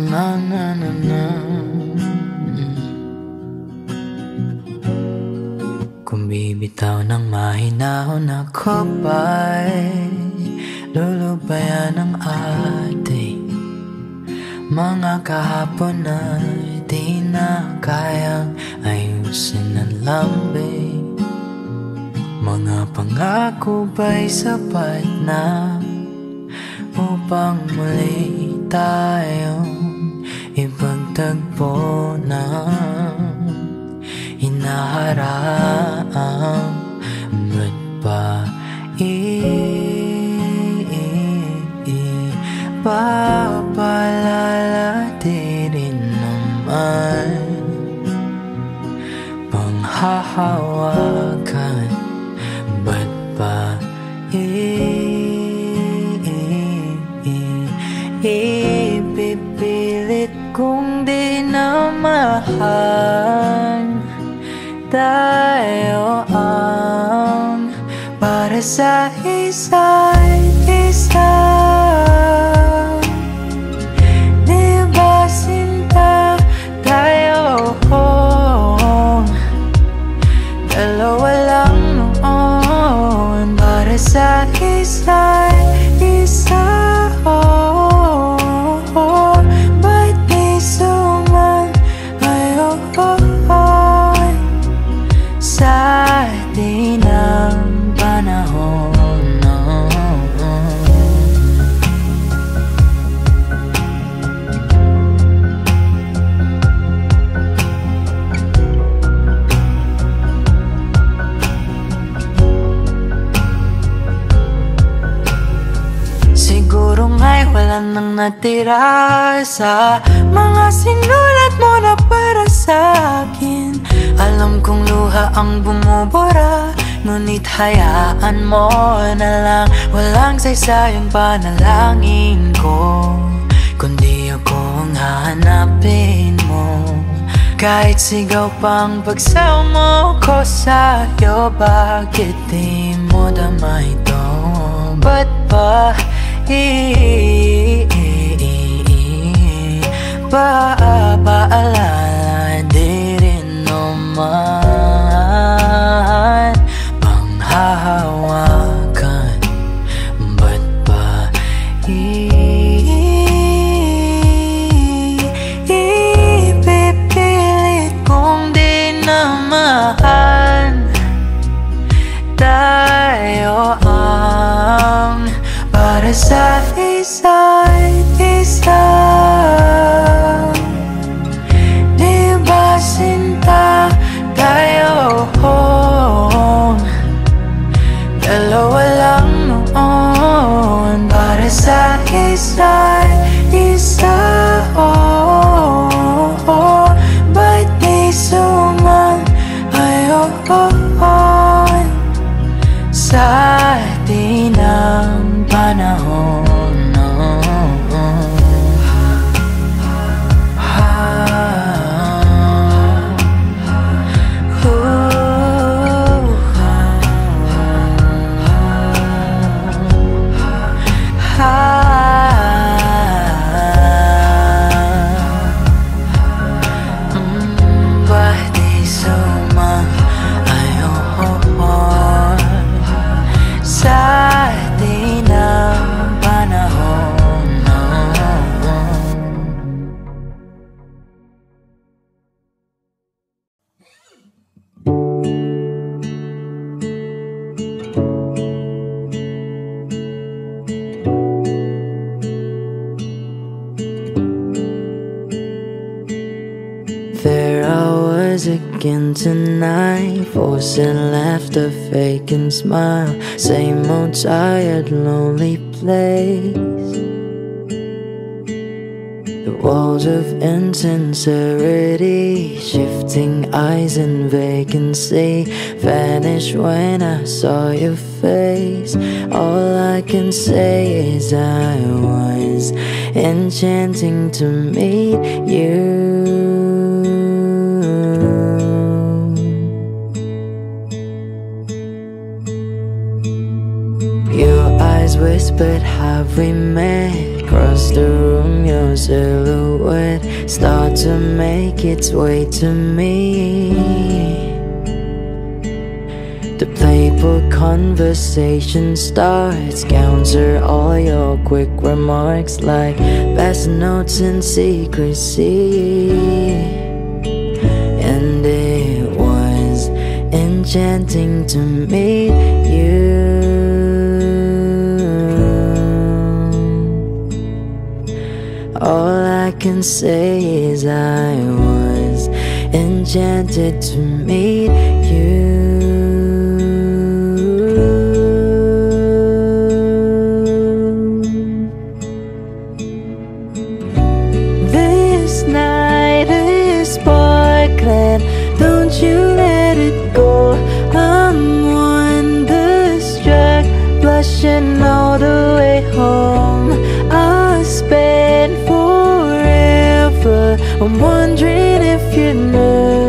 na na na na. Kung bibitaw ng mahinahon ako ba'y lulubayan ng ating mga kahapon na di na kayang ayusin ng lambing. Mga pangako ba'y sapat na upang muli tayong ipagtagpo na hinaharap? Ba't ba papalala di rin naman panghahawakan? Ba't ba ipipilit kong di na mahal? Tayo ang para sa isa't isa. Di ba sinta tayo? Dalawa lang noon para sa isa't isa. Ba't di suman ngayon sa atin ang panahon? Siguro nga'y wala nang natira sa mga sinulat mo na para sa'kin. Alam kong luha ang bumubura, ngunit hayaan mo na lang. Walang saysayang panalangin ko, kundi ako ang hahanapin mo. Kahit sigaw pang pagsaw mo ko sa'yo, bakit di mo dama ito? Ba't ba paalala di rin naman panghahawakan? Ba't ba ipipilit kong di na mahal? Tayo ang para sa isa't isa. Di ba sinta tayo? Dalawa lang noon para sa isa't isa. Ba't di suman ngayon sa atin ang panahon? Ba't di suman ngayon sa atin ang panahon? There I was again tonight, forcing laughter, faking smile. Same old tired, lonely place. The walls of insincerity, shifting eyes in vacancy, vanished when I saw your face. All I can say is I was enchanting to meet you. Your eyes whispered, have we met? Across the room, your silhouette start to make its way to me. The playful conversation starts, counter all your quick remarks like past notes in secrecy. And it was enchanting to meet you. All I can say is I was enchanted to meet you. This night is sparkling, don't you let it go. I'm wonderstruck, blushing all the way home. I'll spend forever, I'm wondering if you know.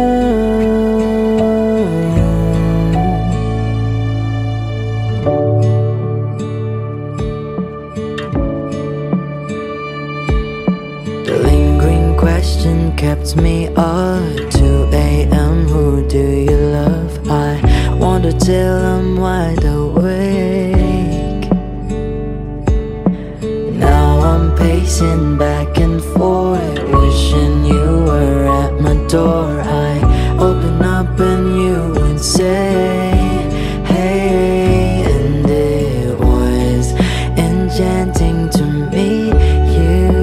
The lingering question kept me up 2 a.m. Who do you love? I wonder till I'm wide awake. Now I'm pacing back and forth, wishing you were at my door. I open up and you would say, hey, and it was enchanting to meet you.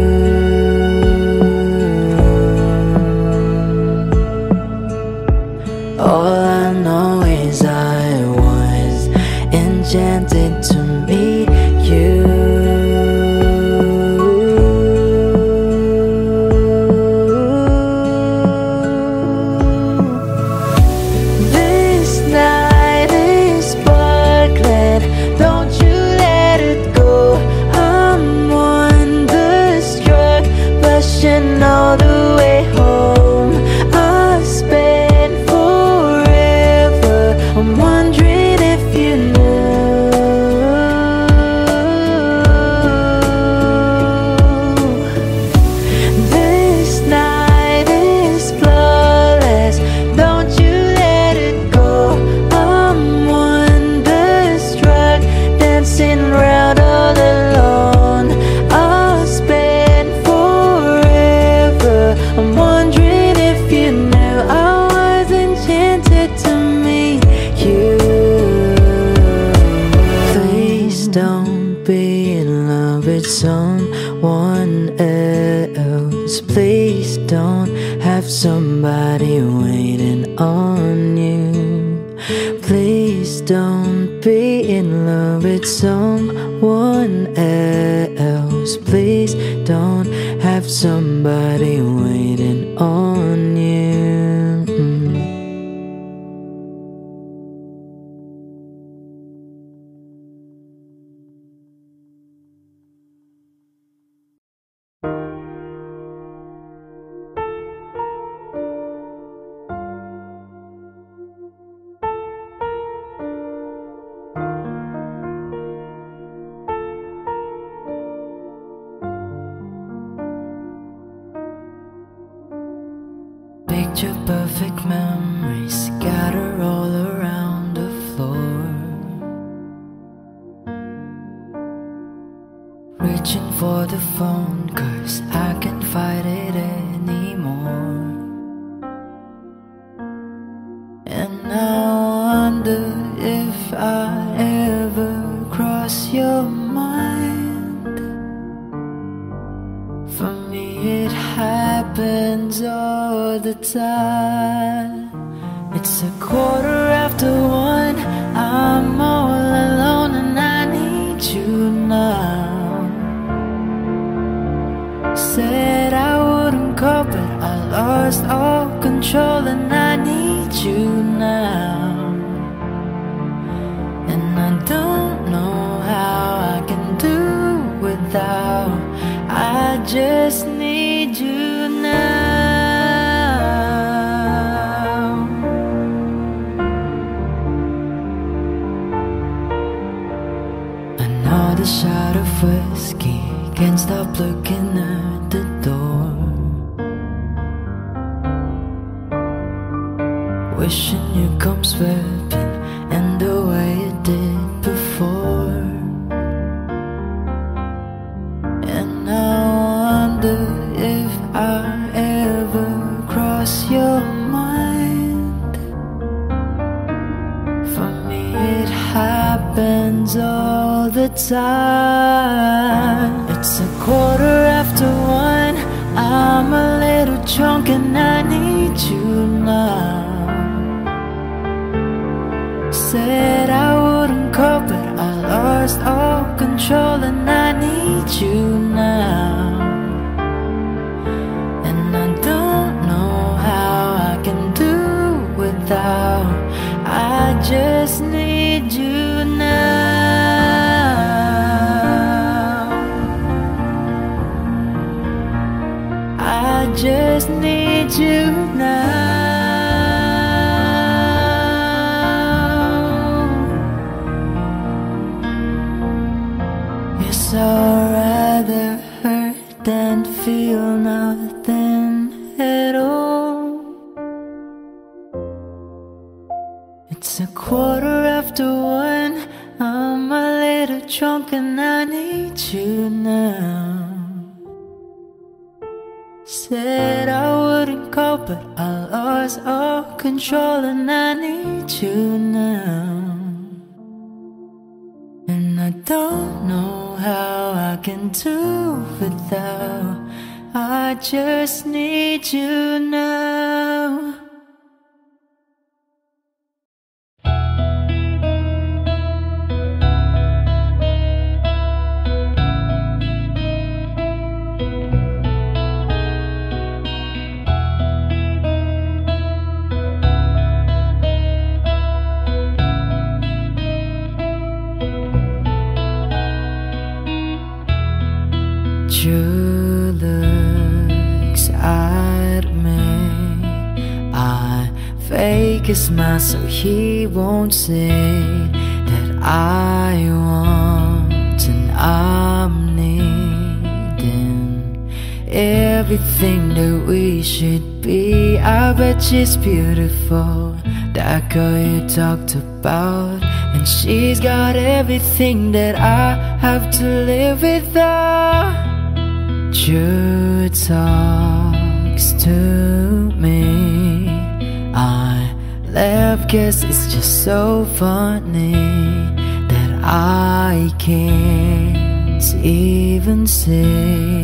All I know is I was enchanted to meet you. All the way home, I'll spend forever. I'm wondering if you know. This night is flawless, don't you let it go. I'm wonderstruck, dancing round all alone. I'll spend I'm wondering if you knew I was enchanted to meet you. Please don't be in love with someone else. Please don't have somebody waiting on you. Please don't be in love with someone else. Please don't have somebody waiting on you. Picture perfect memories scatter all around the floor. Reaching for the phone, 'cause I can't fight it anymore. And I wonder if I ever cross your mind. For me it happens all the time. It's 1:15, I'm all alone and I need you now. Said I wouldn't call, but I lost all control and I need you now. And I don't know how I can do without. I just need you now. I know another shot of whiskey, can't stop looking at the door. Wishing you come sweeping and the way you did before. And I wonder if I ever cross your mind. For me it happens all the time. It's 1:15, I'm a little drunk and I need you now. Said I wouldn't call, but I lost all control and I need you now. And I don't know how I can do without. I just need you now. I just need you now. I'd rather hurt than feel nothing at all. It's 1:15, I'm a little drunk and I need you now. Said I wouldn't call, but I lost all control and I need you now. And I don't know how I can do without. I just need you now. You looks at me, I fake a smile so he won't see that I want and I'm needing everything that we should be. I bet she's beautiful, that girl you talked about, and she's got everything that I have to live without. True talks to me, I laugh 'cause it's just so funny that I can't even see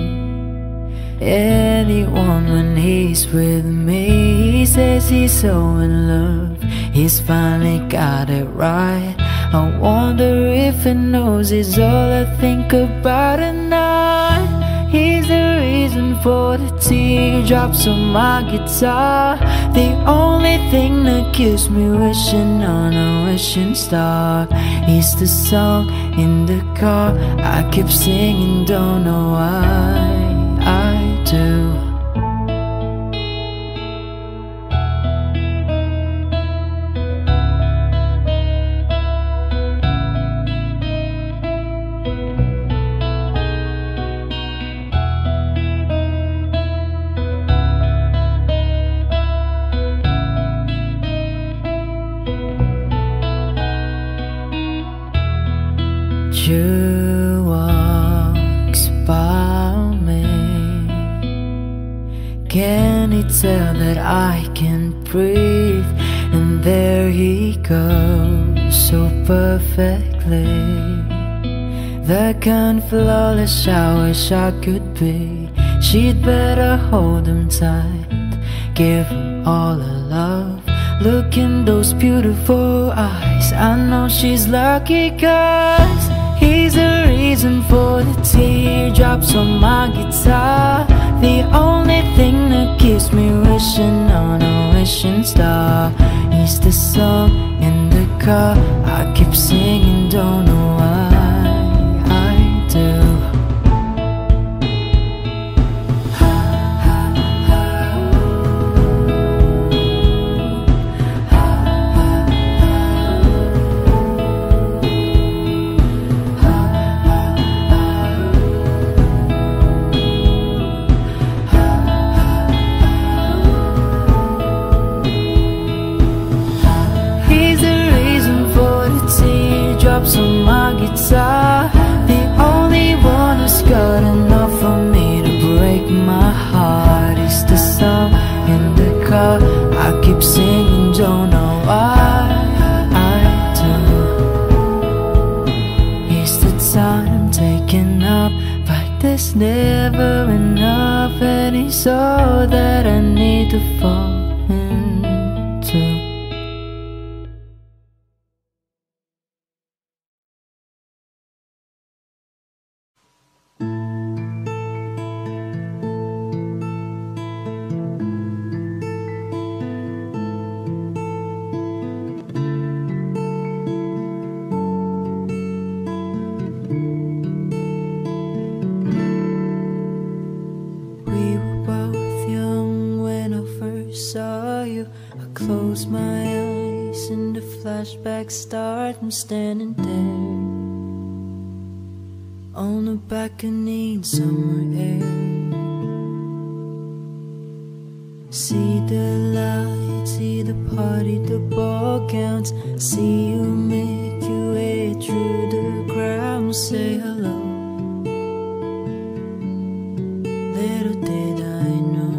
anyone when he's with me. He says he's so in love, he's finally got it right. I wonder if he knows it's all I think about at night. He's the reason for the teardrops on my guitar, the only thing that keeps me wishing on a wishing star. He's the song in the car I keep singing, don't know why I do. You walks by me, can he tell that I can't breathe? And there he goes so perfectly, the kind of flawless I wish I could be. She'd better hold him tight, give him all her love. Look in those beautiful eyes, I know she's lucky 'cause he's the reason for the teardrops on my guitar, the only thing that keeps me wishing on a wishing star. He's the song in the car I keep singing, don't know why I do. sumagitsa. The only one who's got enough for me to break my heart is the song in the car. I keep singing, don't know why I do. Is the time taken up, but there's never enough, and it's all that I need to fall into. Close my eyes and the flashbacks start. I'm standing there on the balcony in summer air. See the lights, see the party, the ball counts. See you make your way through the crowd. Say hello. Little did I know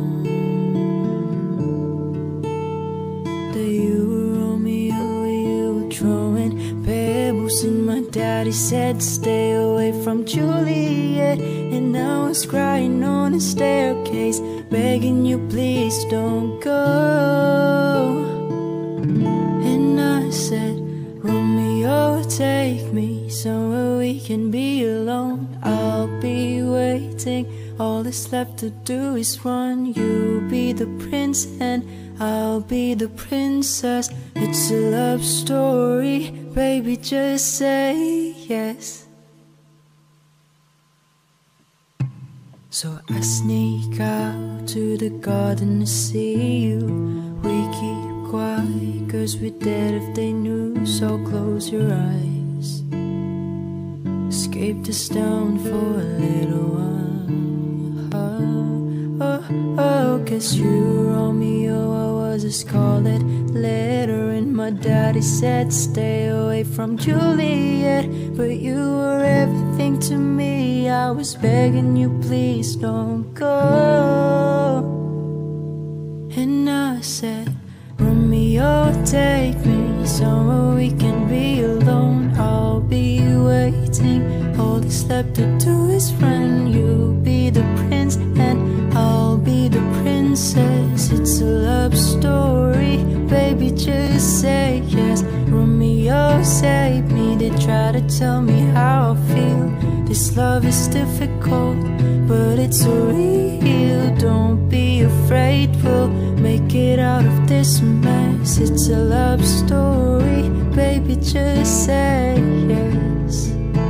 throwing pebbles, and my daddy said stay away from Juliet. And I was crying on the staircase, begging you please don't go. And I said, Romeo, take me somewhere we can be alone. I'll be waiting, all that's left to do is run. You be the prince and I'll be the princess. It's a love story, baby, just say yes. So I sneak out to the garden to see you. We keep quiet, cause we're dead if they knew. So close your eyes, escape this town for a little while. Oh, cause you, Romeo, I was a scarlet letter. And my daddy said stay away from Juliet, but you were everything to me. I was begging you please don't go. And I said, Romeo, take me somewhere we can be alone. I'll be waiting, all that's left to do is run. You be the prince and I'll be the princess. It's a love story, baby, just say yes. Romeo, save me. They try to tell me how I feel. This love is difficult, but it's so real. Don't be afraid, we'll make it out of this mess. It's a love story, baby, just say yes.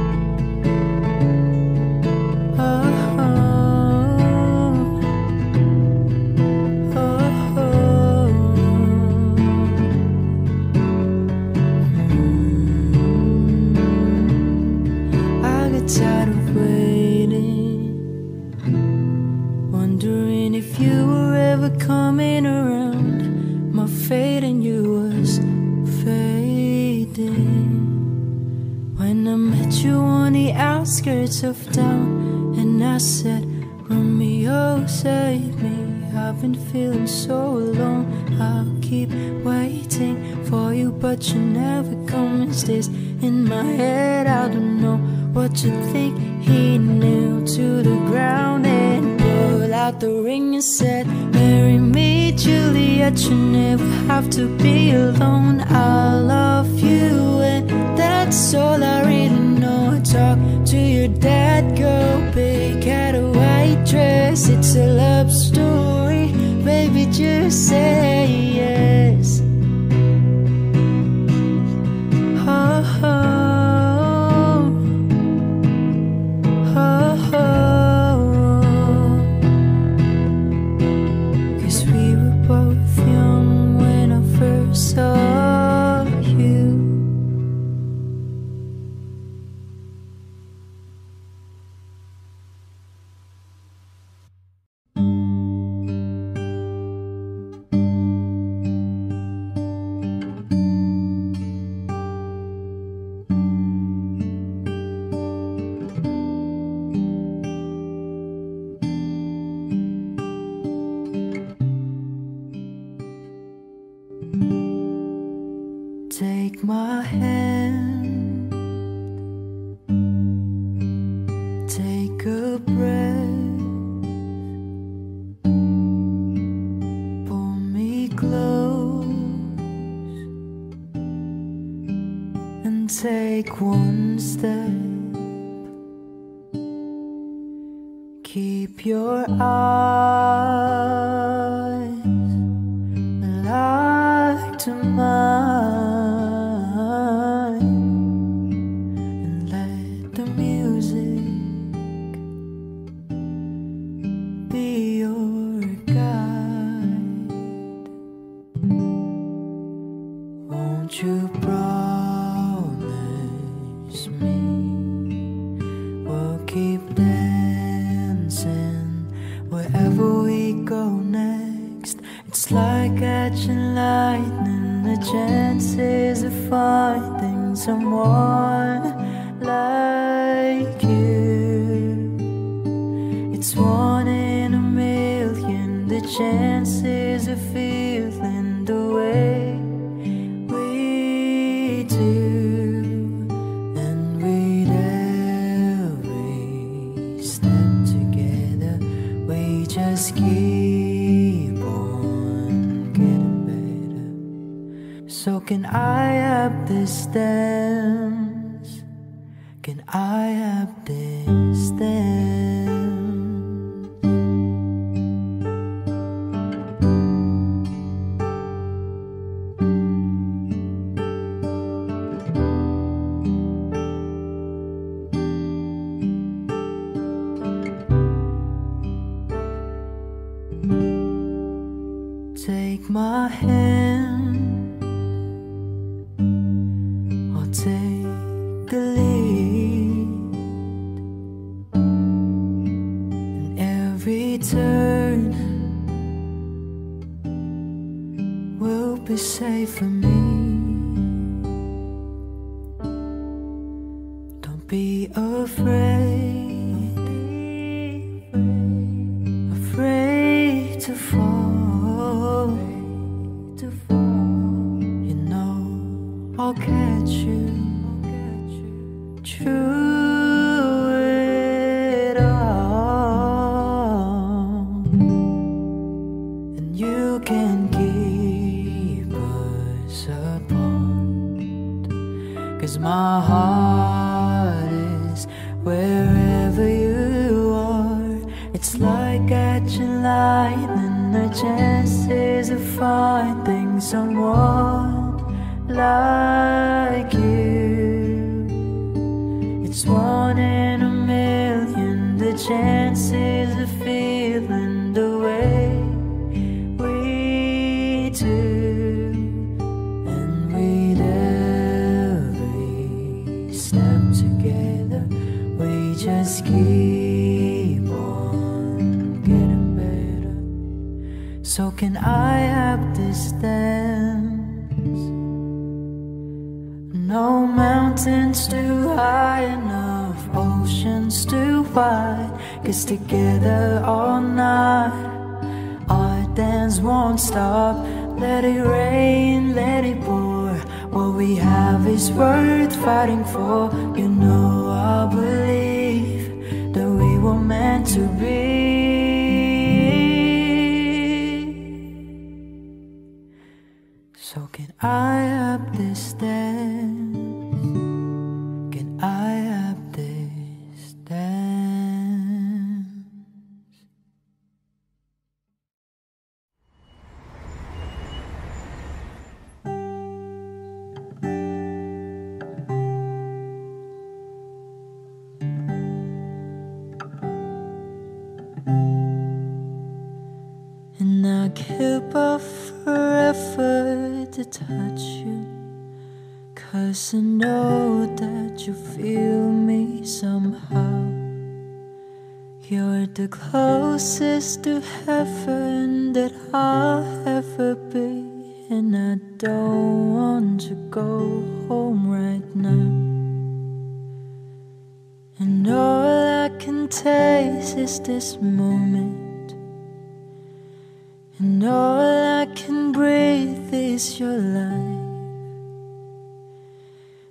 Tired of waiting, wondering if you were ever coming around. My fate and you was fading when I met you on the outskirts of town. And I said, Romeo, save me. I've been feeling so alone. I'll keep waiting for you, but you never come. Is this in my head? I don't know what you think. He knelt to the ground and pulled out the ring and said, marry me, Juliet. You never have to be alone. I love you and that's all I really know. Talk to your dad, girl, big hat, a white dress. It's a love story, baby, just say yes. Oh, oh. Saw you. Take my hand, take a breath, pull me close, and take one step. Keep your eyes like to mine, and let the music be your guide. Won't you promise me we'll keep dancing wherever we go next? It's like catching lightning, the chances of finding someone like you. It's 1 in a million, the chances of feeling the way we do. And with every step together, we just keep on getting better. So can I have this dance? Can I have this dance? Take my hand, I'll take the lead. In every turn will be safe for me. Don't be afraid, afraid to fall. You know I'll catch you through it all, and you can keep us apart, 'cause my heart is wherever you are. It's like catching lightning, the chances of finding someone like you. It's 1 in a million, the chances of feeling the way we do. And with every step together, we just keep on getting better. So can I have this dance? No mountains too high enough, oceans too wide, 'cause together all night our dance won't stop. Let it rain, let it pour, what we have is worth fighting for. You know I believe that we were meant to be. So can I have this dance? Can I have this dance? And I keep up forever to touch you, 'cause I know that you feel me somehow. You're the closest to heaven that I'll ever be, and I don't want to go home right now. And all I can taste is this moment, and all I can breathe is your life.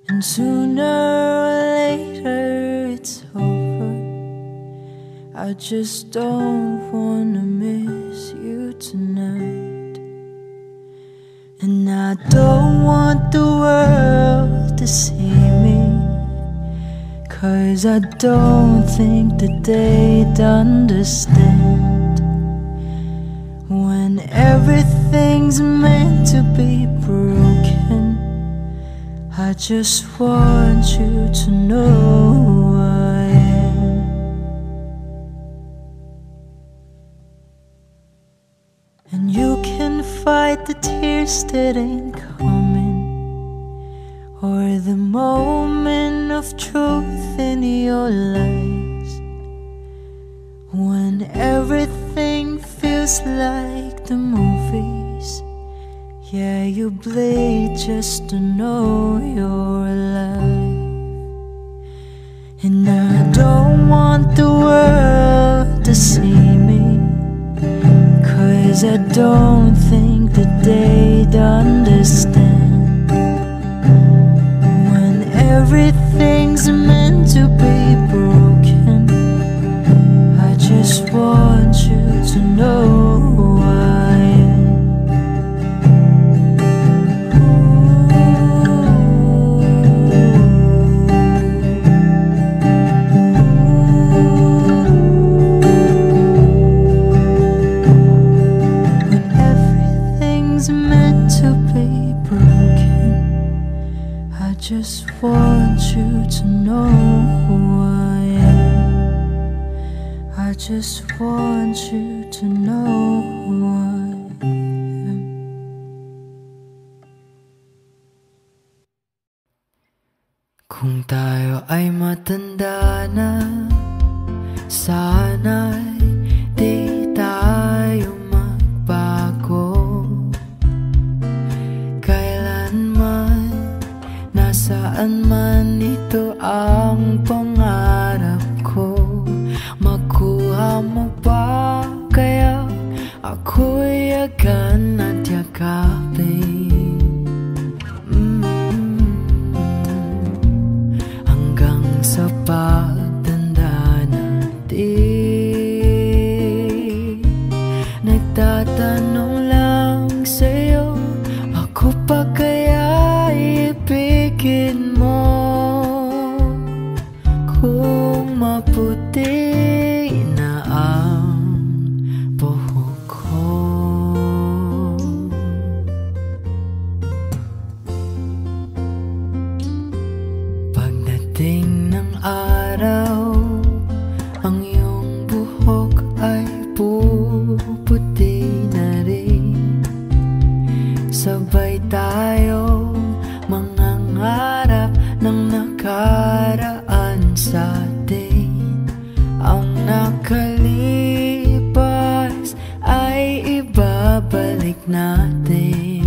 and sooner or later it's over. I just don't wanna miss you tonight. And I don't want the world to see me, 'cause I don't think that they'd understand when everything's meant to be broken. I just want you to know who I am. And you can fight the tears that ain't coming, or the moment of truth in your lies, when everything feels like the movies. Yeah, you bleed just to know you're alive. And I don't want the world to see me, 'cause I don't think that they'd understand when everything's meant to be broken. I just want you to know who I am. When everything's meant to be broken, I just want you to know who I am. I just want you to know who I am. Kung tayo ay matanda na, sana'y di tayo magbago. Kailanman, nasaan man ito ang pangarap ko. Makuha mo ba kaya ako'y yagan at yakapin? Hanggang sa pagtanda natin, nagtatanong lang sa'yo, ako pa kaya ibigin mo? Kung maputi na ang buhok ko, pagdating ng araw, ang iyong buhok ay puputi na rin. Sabay tayo mangangarap ng nakaraan sa atin. Ang nakalipas ay ibabalik natin.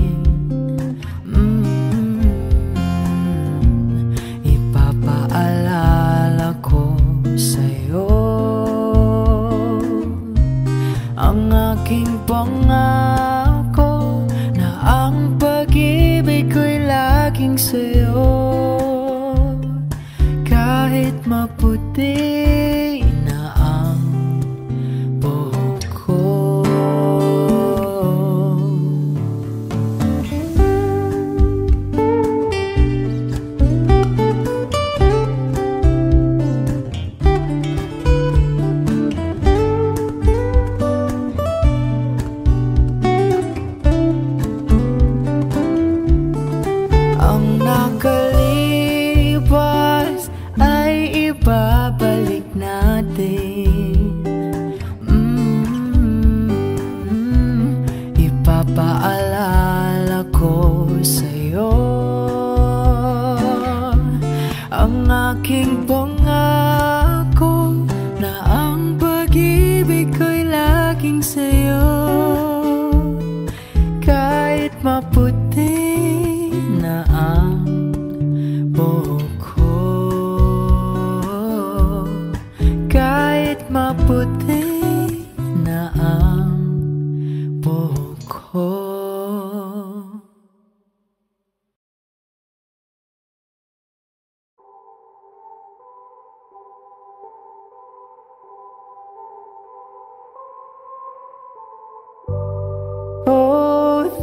Ipapaalala ko sa'yo ang aking pangako na ang pag-ibig ko'y laging sa'yo. Kahit maputi na ang buhok ko. Ang nakalipas ay ibabalik natin. Ipapaalala ko sa'yo ang aking pangako na ang pag-ibig ko'y laging sa'yo. Kahit maputi na ang buhok ko, kahit maputi na ang buhok ko.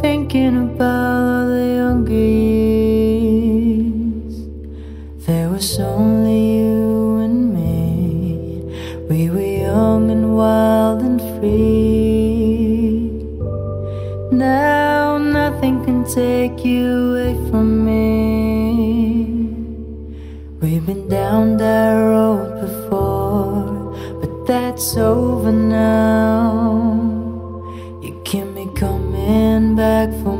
thinking about all the younger years. There was only you and me. We were young and wild and free. Now nothing can take you away from me. We've been down that road before, but that's over now. You keep me coming back for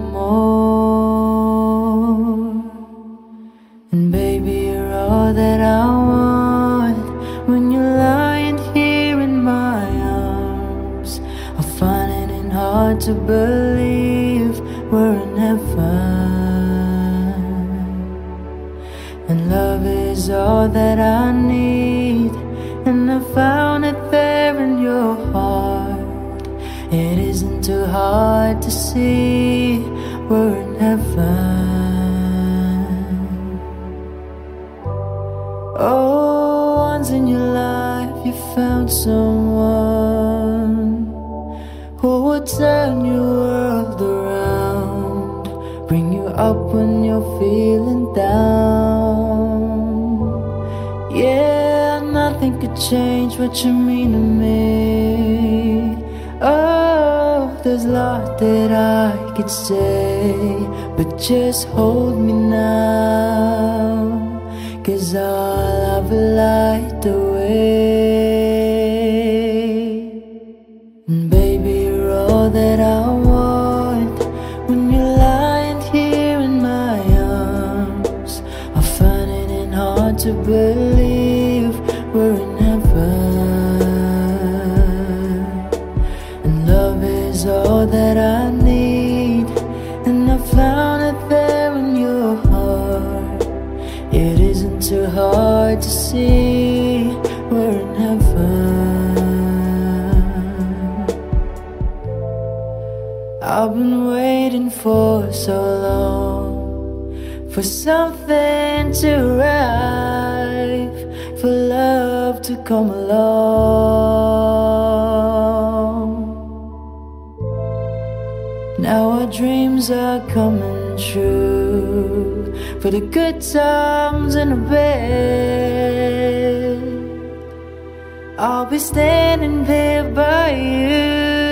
more. And baby, you're all that I want. When you're lying here in my arms, I'm finding it hard to believe we're in heaven. And love is all that I need, and I found it there in your heart. It isn't too hard to see we're in heaven. Oh, once in your life you found someone who will turn your world around, bring you up when you're feeling down. Yeah, nothing could change what you mean to me. Oh, there's a lot that I could say, but just hold me now, 'cause all of it light the way. And baby, you're all that I want. When you're lying here in my arms, I'm finding it hard to believe we're in heaven. And love is all that I need, and I found it there in your heart. It isn't too hard to see we're in heaven. I've been waiting for so long for something to arrive, for love to come along. Now our dreams are coming true, for the good times in the bed. I'll be standing there by you.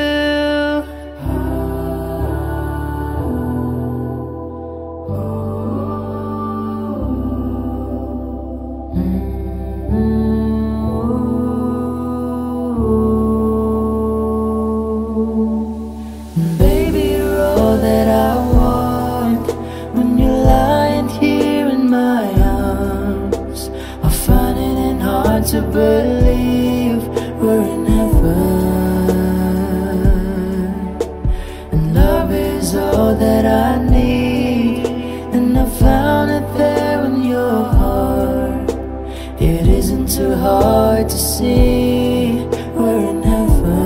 Baby, you're all that I want. When you're lying here in my arms, I'm finding it hard to believe we're in heaven. And love is all that I need, and I found it there in your heart. It isn't too hard to see we're in heaven.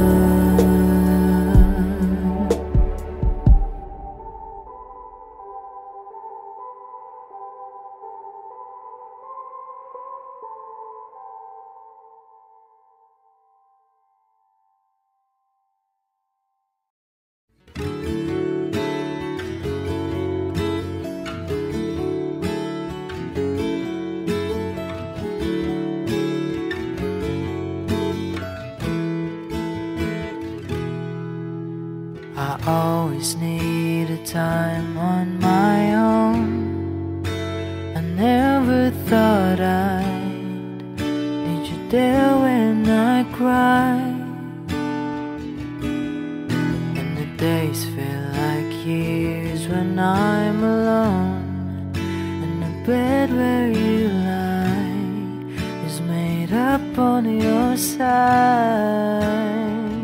I always needed time on my own. I never thought I'd need you there when I cry. And the days feel like years when I'm alone, and the bed where you lie is made up on your side.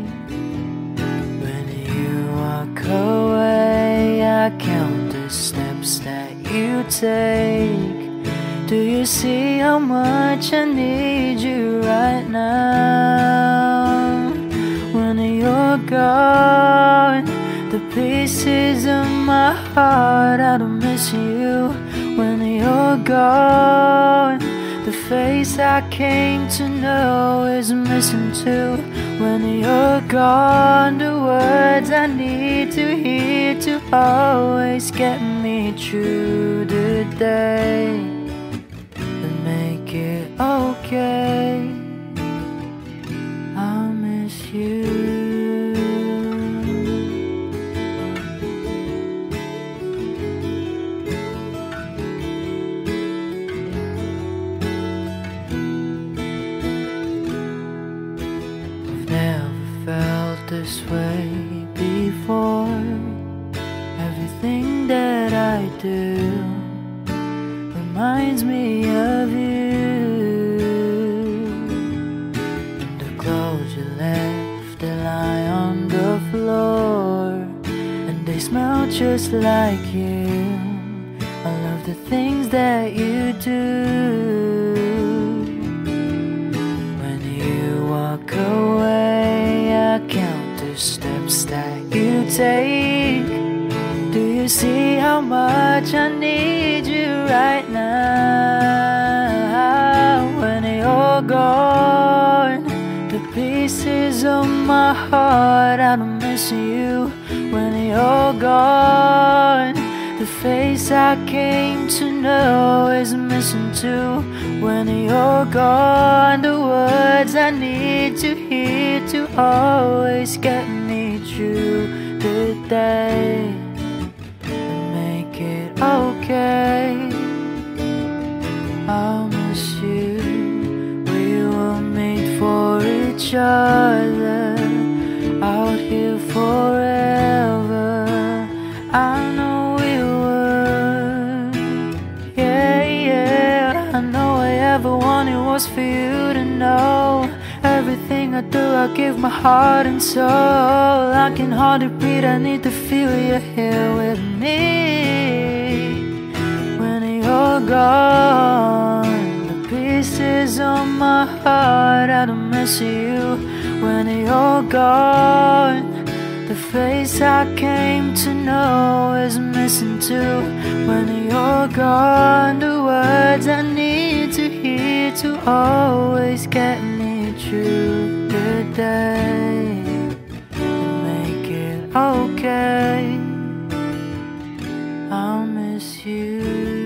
Away, I count the steps that you take. Do you see how much I need you right now? When you're gone, the pieces of my heart. I don't miss you when you're gone. The face I came to know is missing too when you're gone. The words I need to hear to always get me through the day and make it okay. I miss you. This way before. Everything that I do reminds me of you. And the clothes you left, they lie on the floor, and they smell just like you. I love the things that you do. When you walk away, I count the steps that you take. Do you see how much I need you right now? When you're gone, the pieces of my heart, I don't miss you when you're gone. The face I came to know is missing too when you're gone. The words I need to hear to always get me through the day and make it okay. I'll miss you. We were made for each other, out here forever. I know ever wanted was for you to know. Everything I do, I give my heart and soul. I can hardly breathe, I need to feel you here with me. When you're gone, the pieces of my heart, I don't miss you. When you're gone, the face I came to know is missing too. When you're gone, the words I need to hear to always get me through the day and make it okay. I'll miss you.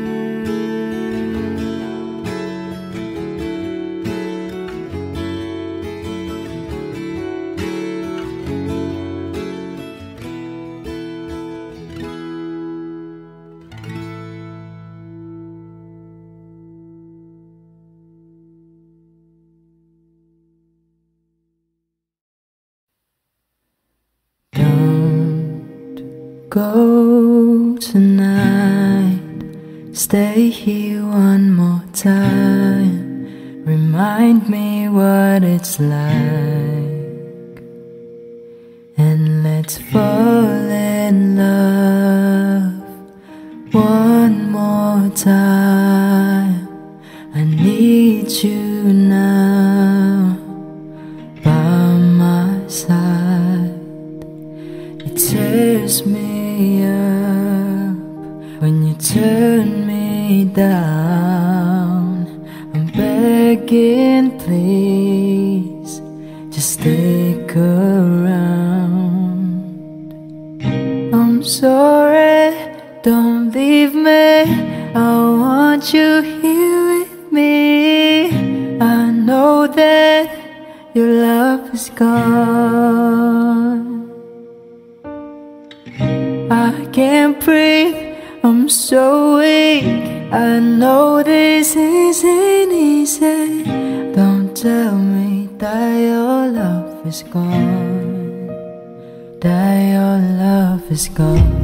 Go tonight, stay here one more time. Remind me what it's like, and let's fall in love one more time. I need you now by my side. It tears me up when you turn me down. I'm begging, please, just stick around. I'm sorry, don't leave me. I want you here with me. I know that your love is gone. I can't breathe, I'm so weak. I know this isn't easy. Don't tell me that your love is gone, that your love is gone.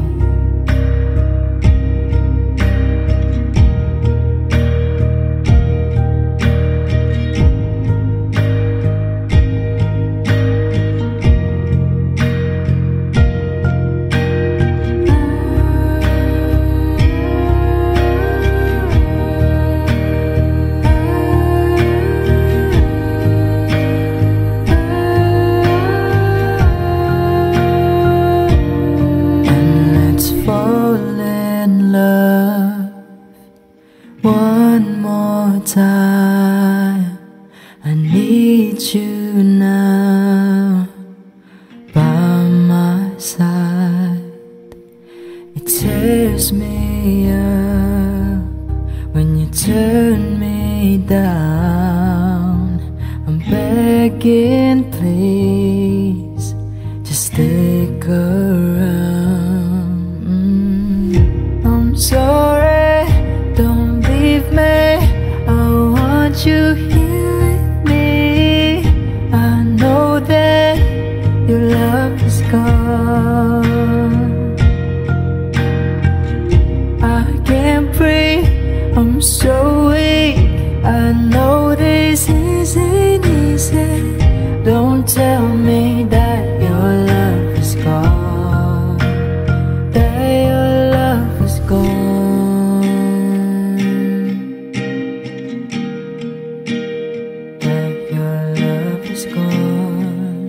time. I need you now by my side. It tears me up when you turn me down. I'm begging, please, just stick around. I'm sorry, don't leave me. I want you here with me. I know that your love is gone. I can't breathe, I'm so weak. I know this isn't easy. Don't tell me that your love is gone, that your love is gone, that your love is gone.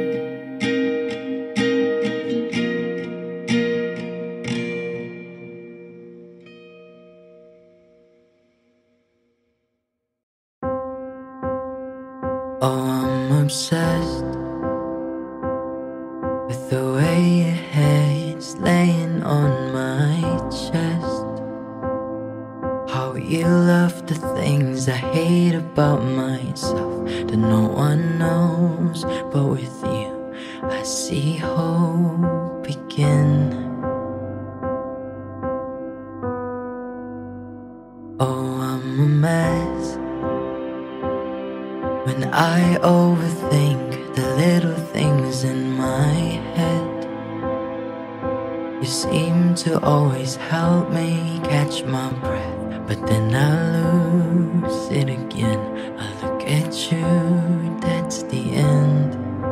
Oh, I'm obsessed with the way your head's laying on my chest. How you love the things I hate about myself that no one knows, but with you I see hope begin. Oh, I'm a mess when I overthink the little things in my head. You seem to always help me catch my breath, but then I lose it again. I look at you, that's the end.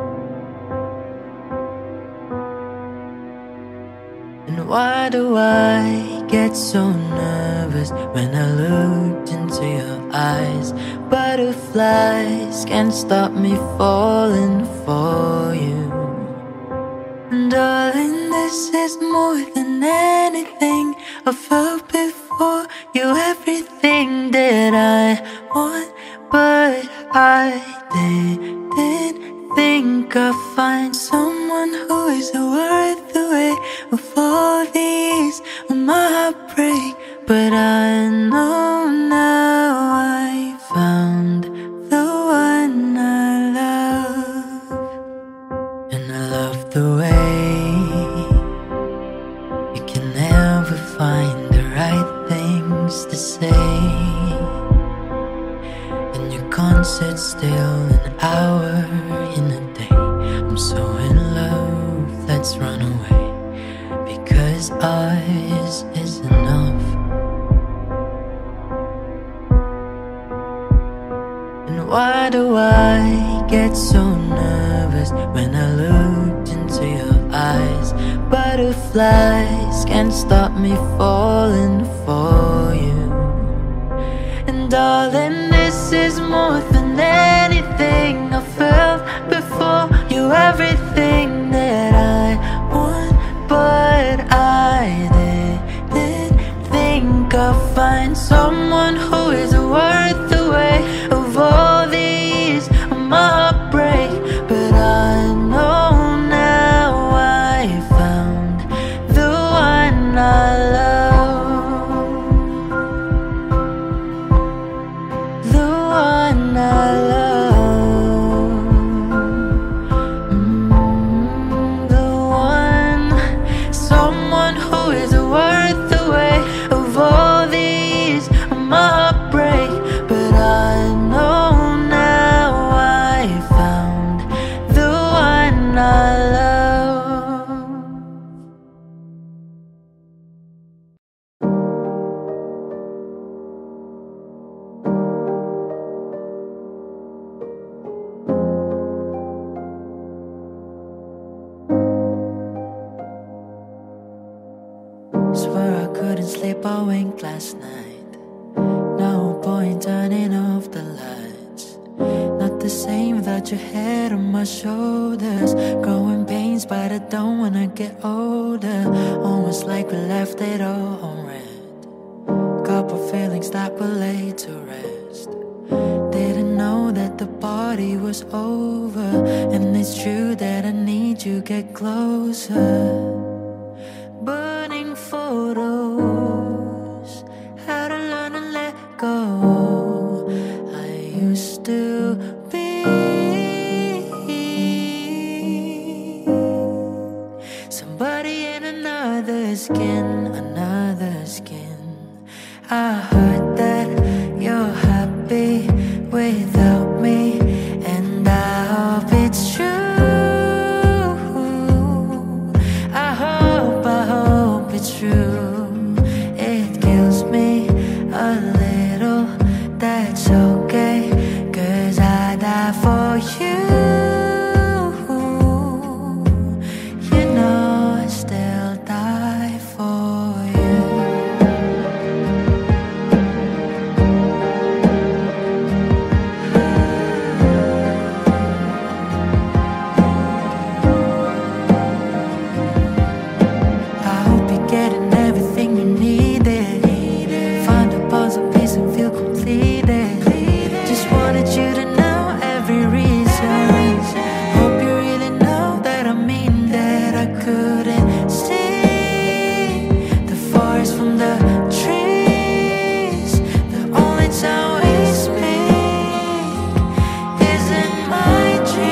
And why do I get so nervous when I looked into your eyes? Butterflies can't stop me falling for you. And darling, this is more than anything I felt before. You're everything that I want, but I didn't think I'd find someone who is worth the weight of all these my heartbreak. But I know now I found the one I love. And I love the way you can never find the right things to say, and you can't sit still an hour in a day. I'm so in love, let's run away, because ours is enough. And why do I get so nervous when I looked into your eyes? Butterflies can't stop me falling for you. And darling, this is more than anything I felt before. You're everything that I want, but I didn't think I'd find someone who is worth the weight of all these my heartbreak. But I know now I found the one I love, the one I love, the one, someone who is worth the weight of all these my heartbreak. But I know now I found the one I love. Swear I couldn't sleep, I winked last night. No point turning off the lights. Not the same without your head on my shoulders. Growing pains, but I don't wanna get older. Almost like we left it all on red. couple feelings that were laid to rest. Didn't know that the party was over, and it's true that I need you get closer. Burning photos, how to learn and let go. I used to be somebody in another skin, another skin. I heard that you're happy without me, and I hope it's true. I hope it's true. It kills me a little, that's okay, 'cause I die for you. You know I still die for you. I hope you're getting everything you needed. Find a puzzle piece and feel completed. Just wanted you to know every reason. Hope you really know that I mean that. I couldn't see the forest from the trees. The only time we speak is in my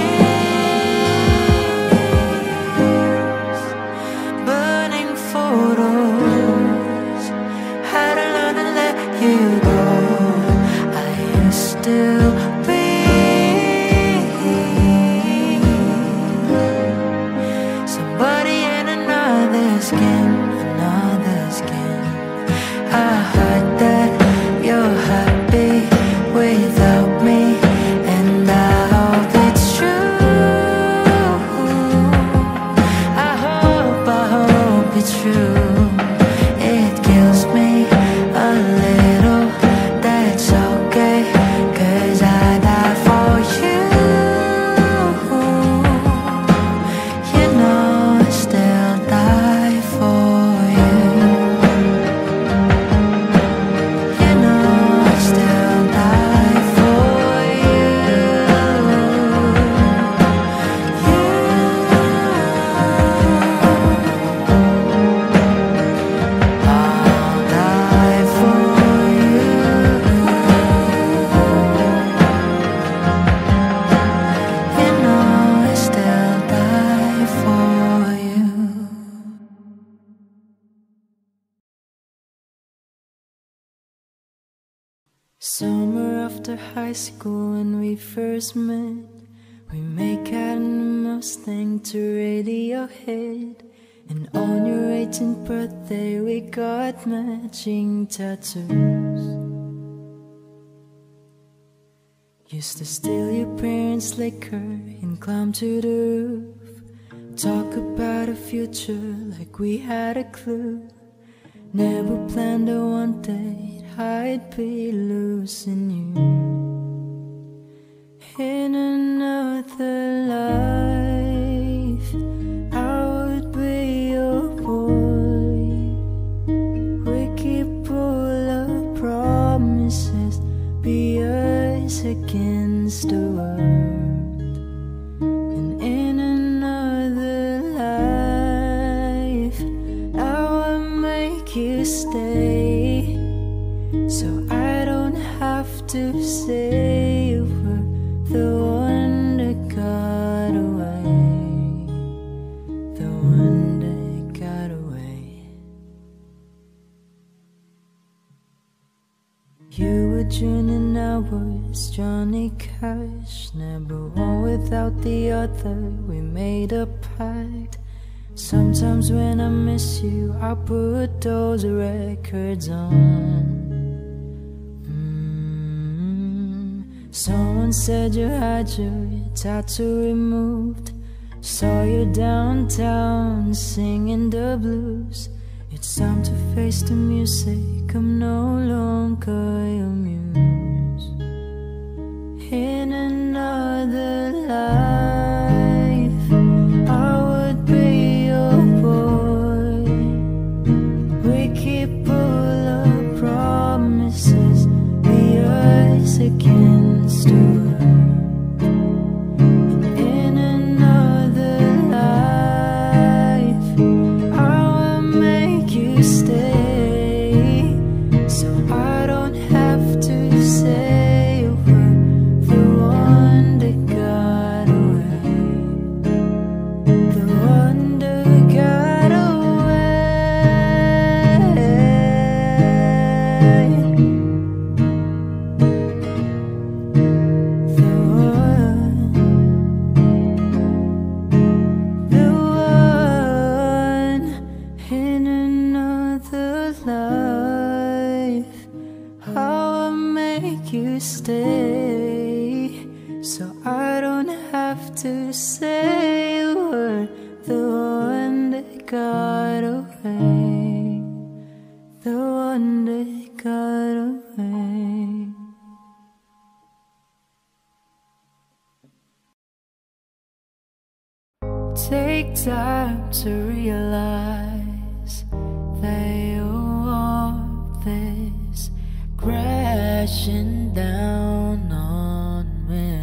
dreams. Burning photos, how to learn to let you go. I used to be somebody in another skin, another skin. I heard that you're happy without me, and I hope it's true. I hope it's true. It kills me a little, that's okay, 'cause I die for you. You know I still die for you. You know I still die for you. I'll die for you. You know I still die for you. Summer after high school when we first met, we make out in the Mustang to Radiohead. And on your 18th birthday we got matching tattoos. Used to steal your parents' liquor and climb to the roof. Talk about a future like we had a clue. Never planned a one date, I'd be losing you. In another life, I would be your boy. We keep all our promises, be us against the world. And in another life, I will make you stay, so I don't have to say you were the one that got away, the one that got away. You were June and I was Johnny Cash, never one without the other, we made a pact. Sometimes when I miss you, I put those records on. Someone said you had your tattoo removed. Saw you downtown singing the blues. It's time to face the music, I'm no longer your muse. In another life, I would be your boy. We keep all our promises. promises be us against her. And in another life I will make you stay, so I don't have to say a word. The one that got away, the one that got stay, so I don't have to say a word. The one that got away, the one that got away. Take time to realize that you want this crashing down on me.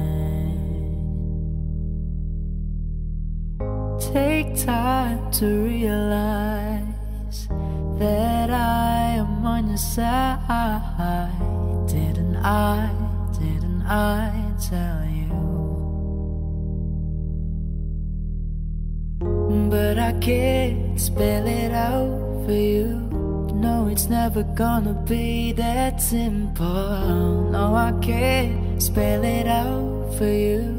Take time to realize that I am on your side. Didn't I tell you? But I can't spell it out for you. No, it's never gonna be that simple. No, I can't spell it out for you.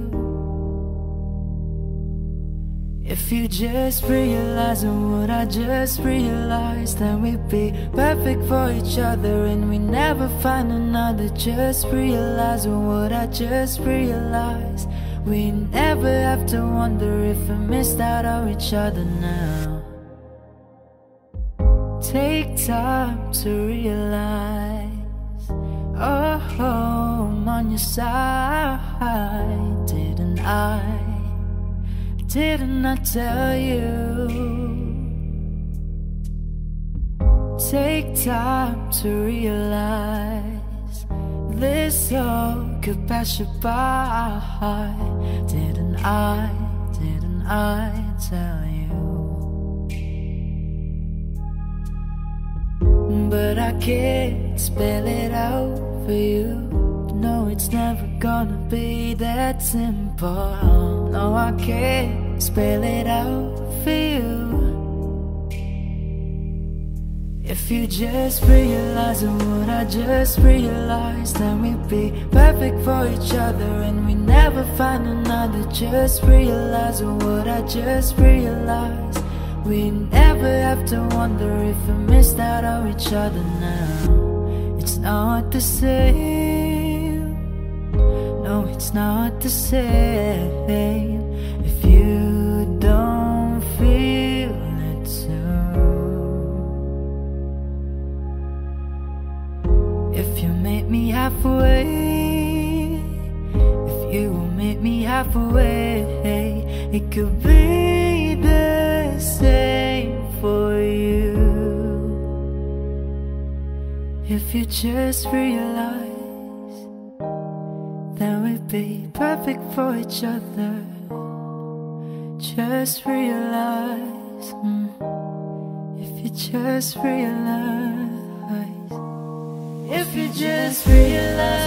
If you just realize what I just realized, then we'd be perfect for each other and we never find another. Just realize what I just realized. We never have to wonder if we missed out on each other now. Take time to realize, oh, I'm on your side. Didn't I tell you? Take time to realize this all could pass you by. Didn't I tell you? But I can't spell it out for you. No, it's never gonna be that simple. No, I can't spell it out for you. If you just realize what I just realized, then we'd be perfect for each other and we never find another. Just realize what I just realized. We never have to wonder if we missed out on each other now. It's not the same. No, it's not the same if you don't feel it too. If you meet me halfway, if you will meet me halfway, it could be the same for you. If you just realize that we'd be perfect for each other. Just realize, if you just realize, if you just realize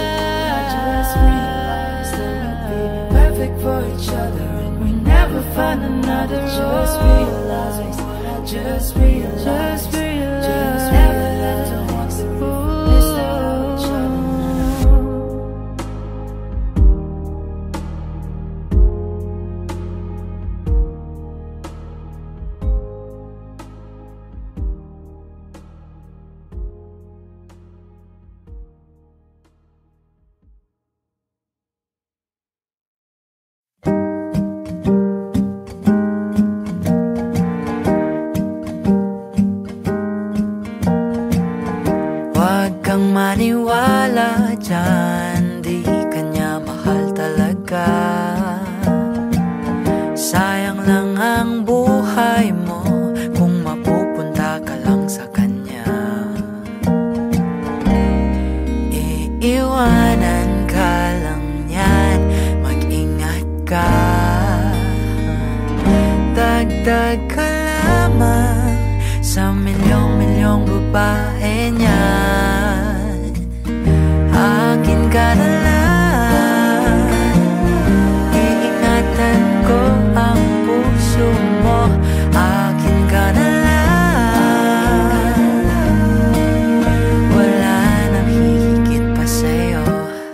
that we'd be perfect for each other and we never find another. Just realize, just realize, just realize, just never left to once to miss out each other. Maniwala dyan, di kanya mahal talaga. Sayang lang ang buhay mo kung mapupunta ka lang sa kanya. babae niyan. Akin ka na lang, iingatan ko ang puso mo. Akin ka na lang, wala nang hihigit pa sa'yo.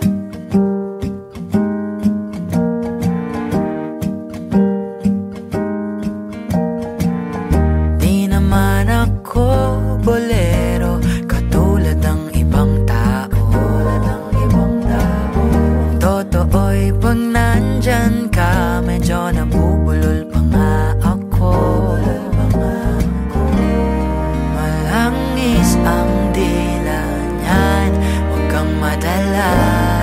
Di naman ako bolero katulad ng ibang tao. Totoo'y pag nandyan ka, medyo nabubulol pa nga ako. Malangis ang dila niyan, huwag kang madala.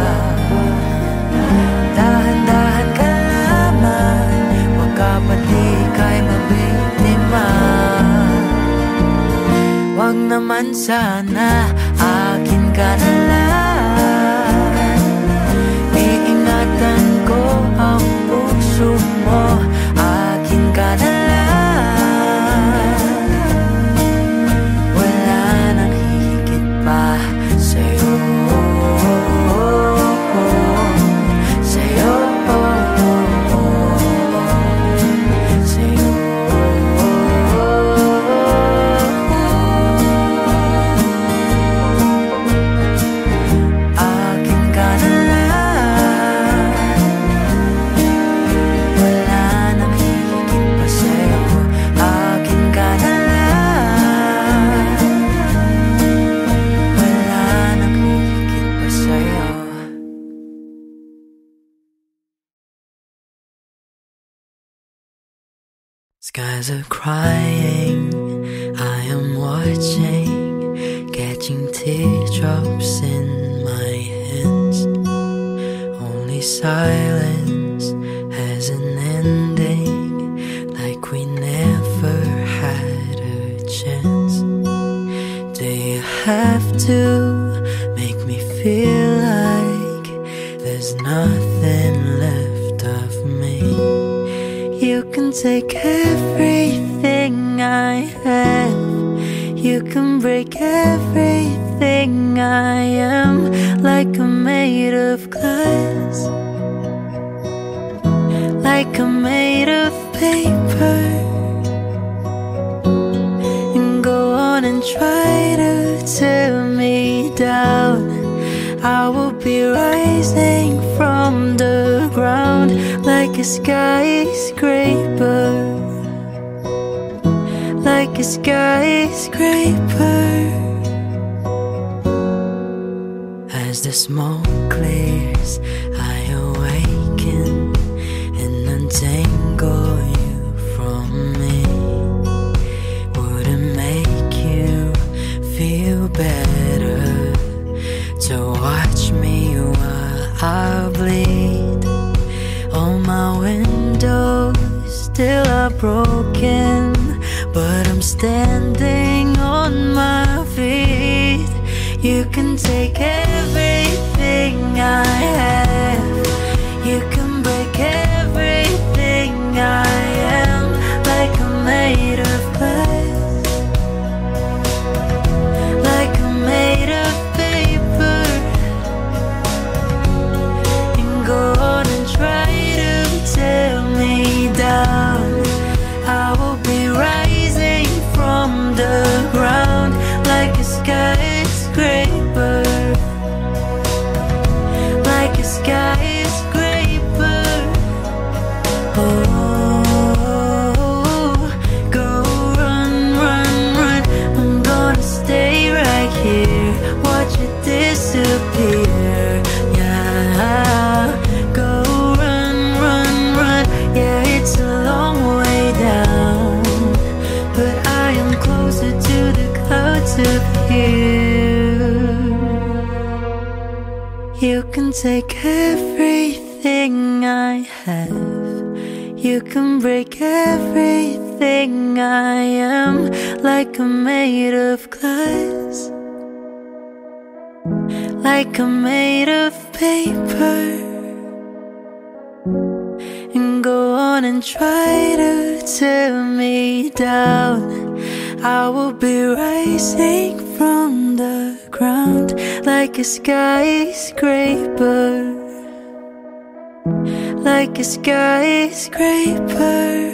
Dahan-dahan ka lamang, huwag ka pati kay mabiktima. Huwag naman sana, akin ka na lang, iingatan ko ang puso mo. Akin ka na lang, wala nang hihigit pa sa'yo. Sa'yo, sa'yo. Akin ka na lang, wala nang hihigit pa sa'yo. Akin ka na lang, wala nang hihigit pa sa'yo. Skies are crying, I am watching, catching teardrops in my hands. Only silence has an ending, like we never had a chance. Do you have to make me feel like there's nothing left of me? You can take everything I have, you can break everything I am, like I'm made of glass, like I'm made of paper. And go on and try to tear me down, I will be rising from the ground like a skyscraper, like a skyscraper. As the smoke clears, I awaken and untangle you from me. Would it make you feel better to watch me while I bleed? All my windows still are broken, but I'm standing on my feet. You can take everything I have, you can break everything I am, like I'm made of glass, like I'm made of paper. And go on and try to tear me down, I will be rising from the ground like a skyscraper, like a skyscraper. Oh, go run, run, run, I'm gonna stay right here, watch it disappear. Yeah, go run, run, run. Yeah, it's a long way down, but I am closer to the clouds up here. You can take everything I have, you can break everything I am, like I'm made of glass, like I'm made of paper. And go on and try to tear me down, I will be rising from the ground like a skyscraper, like a skyscraper.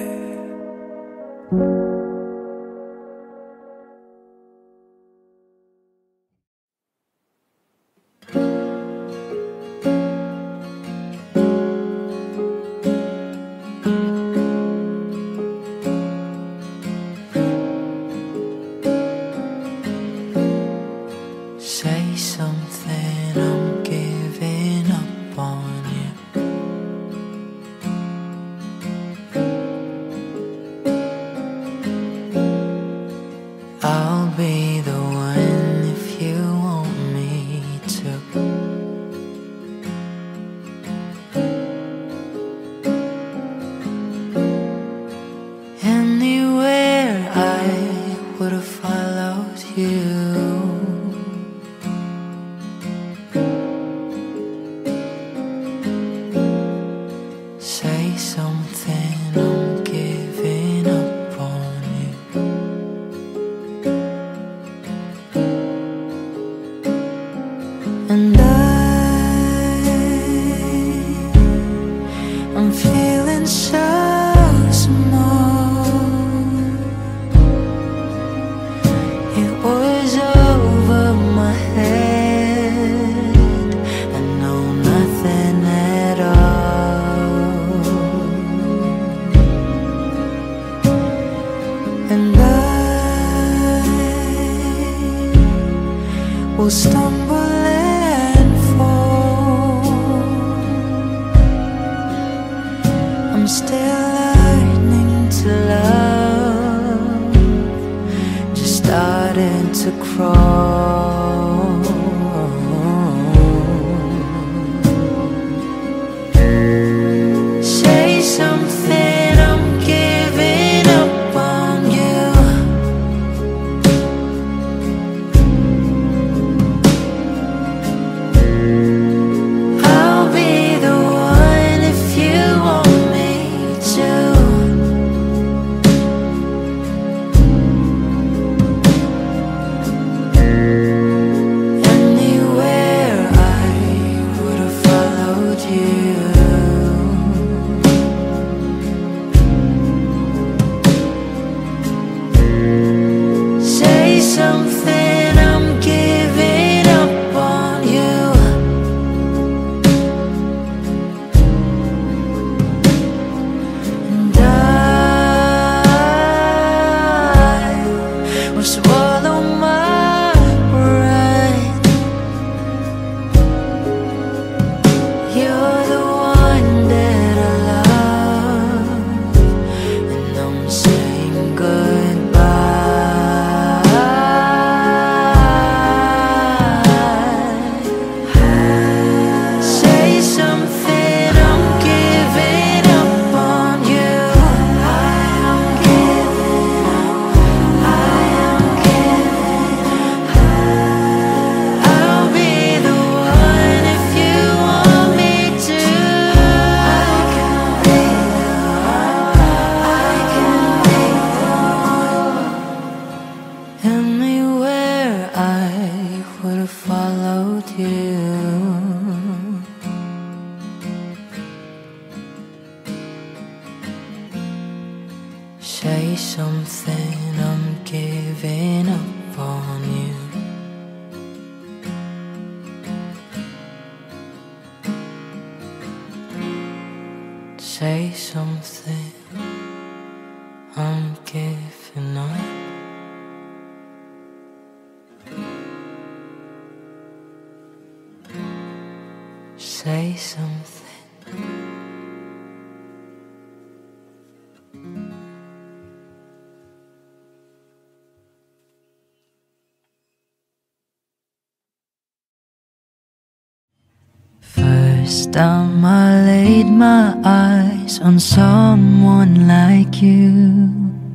Say something, I'm giving up on you. I'll be the one if you want me to. Anywhere I would have followed you. Say something, I'm giving up on you. And I'm feeling so small. It was over my head, I know nothing at all. And I will stumble and fall. I'm still learning to love, just starting to crawl. Say something, I'm giving up on you. I'll be the one if you want me to. Anywhere I would have followed you. Say something, I'm giving up on you. And I will swallow my pride. You're the one that I love, and I'm saying goodbye. Say something, I'm giving up on you. I'm giving up, I'm giving up. I'll be the one if you want me to. I can be the one. Anywhere I would have followed you. Say something, I'm giving up on you. Say something, I'm giving up. Say something. First time I laid my eyes on someone like you,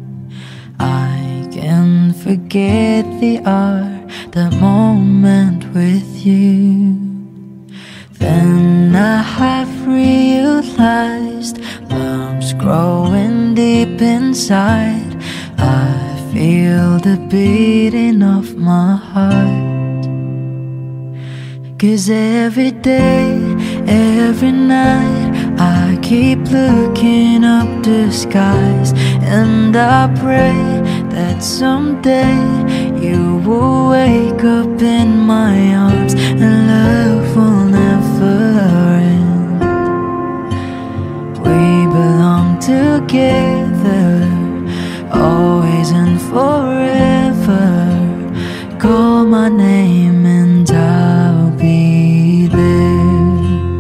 I can forget the hour, the moment with you. Then I have realized love's growing deep inside. I feel the beating of my heart. 'Cause every day, every night, I keep looking up the skies, and I pray that someday you will wake up in my arms and love will never end. We belong together, always and forever. Call my name and I'll be there.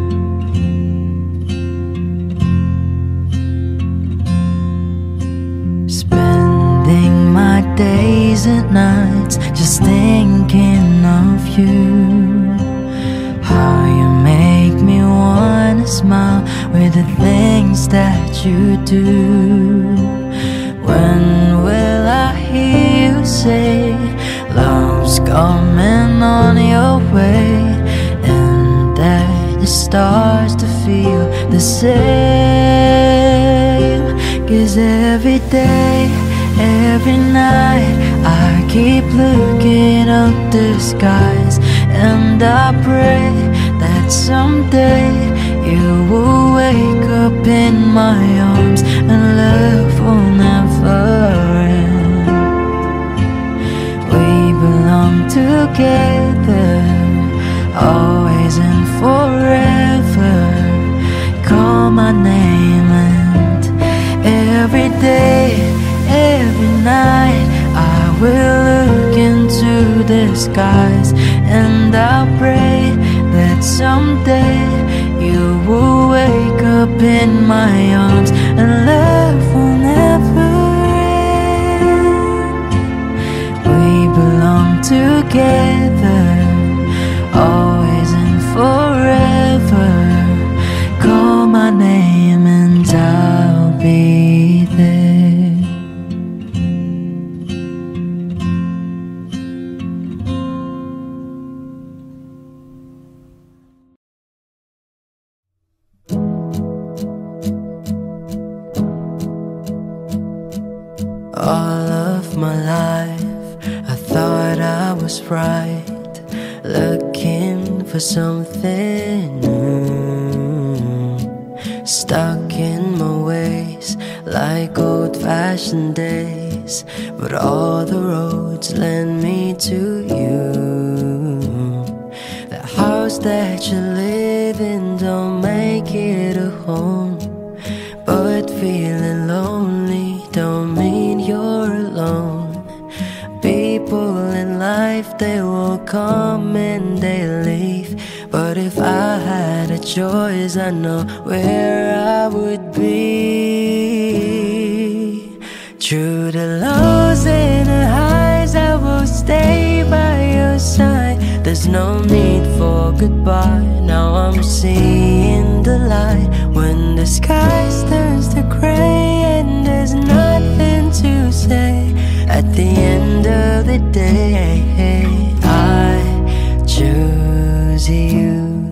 Spending my days and nights just thinking of you. How you make me wanna smile with the things that you do. When will I hear you say love's coming on your way, and that it starts to feel the same? 'Cause every day, every night, I keep looking up the skies, and I pray that someday you will wake up in my arms and love will never end. We belong together, always and forever. Call my name, and every day, every night, I will look into the skies, and I'll pray that someday you will wake up in my arms and love will never end. We belong together, always and forever. Call my name and I'll be there. All of my life, I thought I was right, looking for something new. Stuck in my ways, like old-fashioned days, but all the roads led me to you. The house that you live in don't make it a home, but feeling lonely don't mean you're alone. People in life, they will come and they leave, but if I had a choice, I know where I would be. Through the lows and the highs, I will stay by your side. There's no need for goodbye, now I'm seeing the light. When the sky turns to gray and there's nothing to say, at the end of the day, I choose you.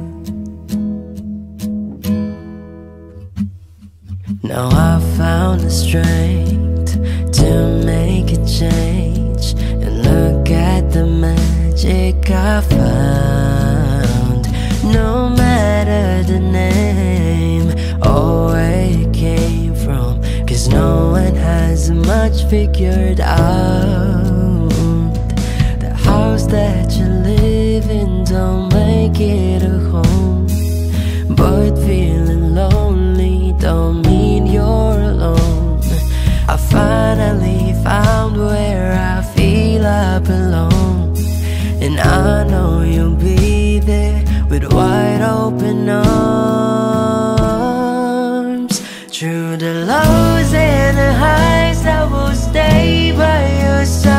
Now I found the strength to make a change, and look at the magic I found. No matter the name or where it came from, 'cause no one has much figured out. The house that you live in don't make it a home, but feeling lonely don't mean you're alone. I finally found where I feel I belong, and I know you'll be there with wide open arms. Through the lows and the highs, I will stay by your side.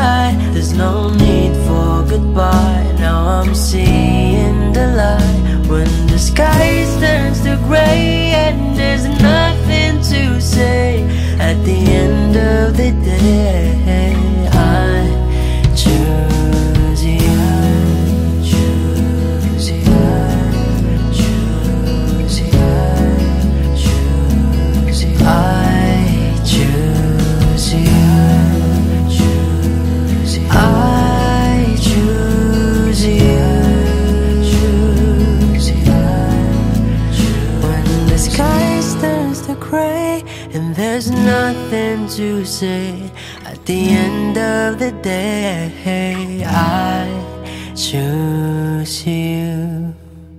nothing to say. At the end of the day, I choose you.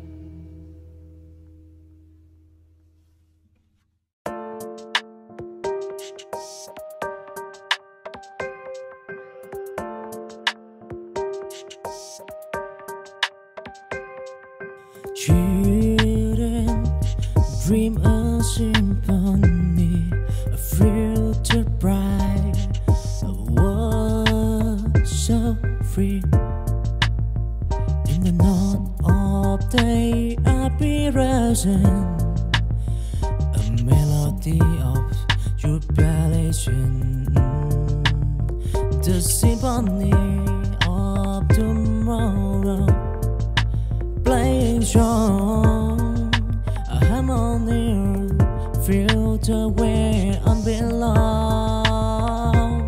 Children dream a symphony, a future bright, a world so free. In the dawn of day apparition, a melody of jubilation, the symphony of tomorrow. Playing strong, a harmony filter where I belong.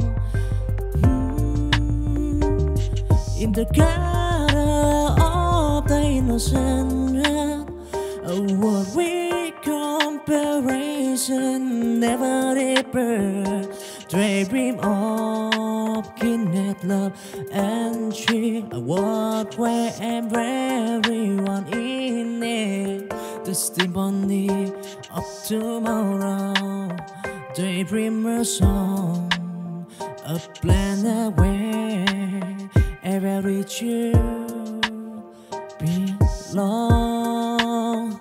In the color of the innocent, a world with comparison never deeper. Daydream of kindred love and cheer, a world where everyone in it. The symphony of tomorrow. Daydreamer song, a planet where every child belongs.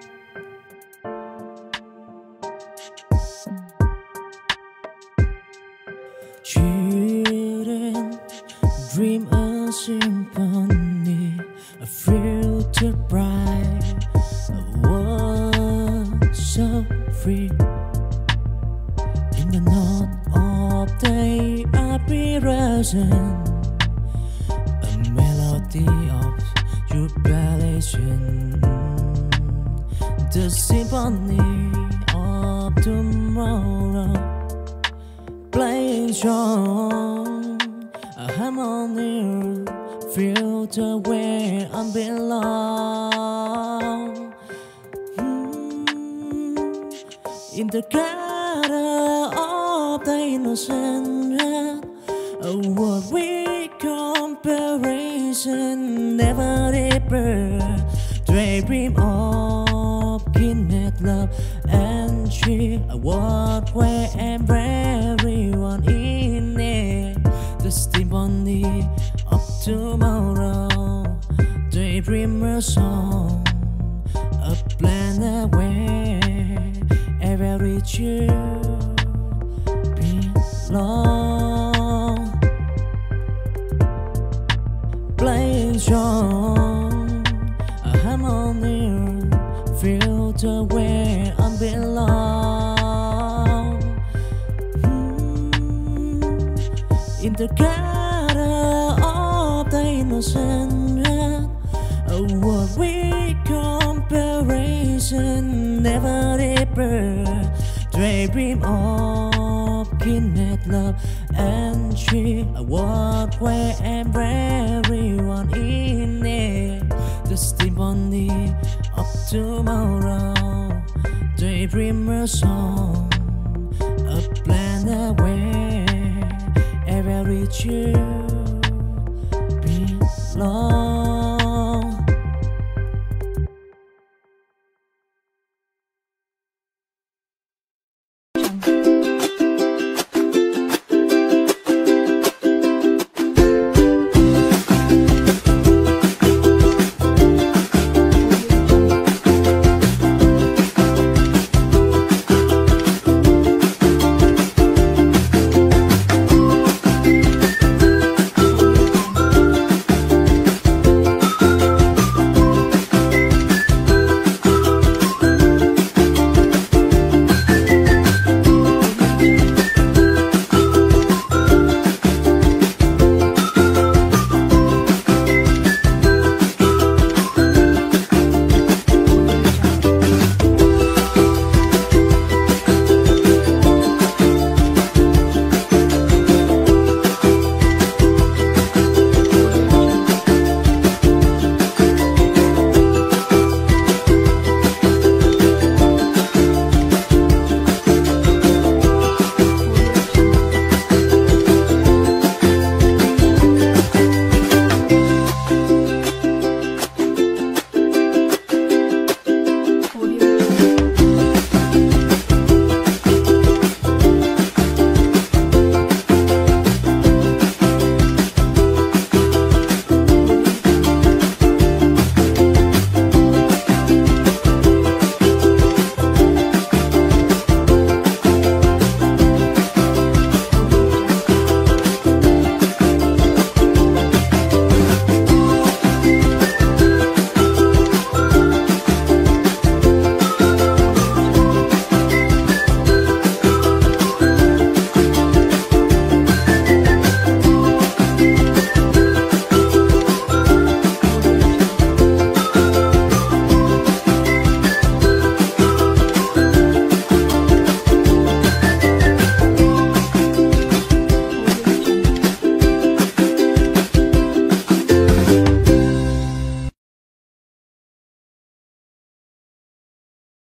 Children dream a symphony, a future bright, a world so free. In the dawn of day apparition, a melody of jubilation, the symphony of tomorrow. Playing strong, a harmony filter where I belong. In the color of the innocent, a world with comparison never deeper. Daydream of kindred love and cheer, a world where everyone in it. The symphony of tomorrow. Daydreamer song, a planet where every child belongs. Playing strong, a harmony filter where I belong. In the color of the innocent, a world with comparison never deeper. Daydream of kindred love and cheer, a world where everyone in it. The symphony of tomorrow. Daydreamer song, a planet where every child belongs.